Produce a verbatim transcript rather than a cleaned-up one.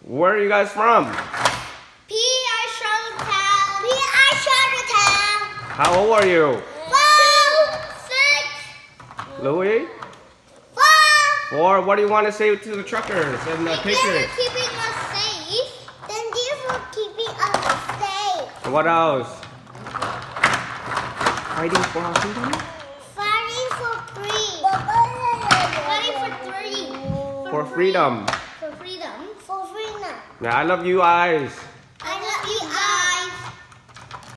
Where are you guys from? P I Charlottetown. P I Charlottetown. How old are you? Four. Six. Louis? Four. Four. What do you want to say to the truckers and the Thank you Patriots? for keeping us safe. Thank you for keeping us safe. What else? Fighting for our freedom? Fighting for free. Fighting for three. For freedom. For freedom. For freedom. Yeah, I love you guys.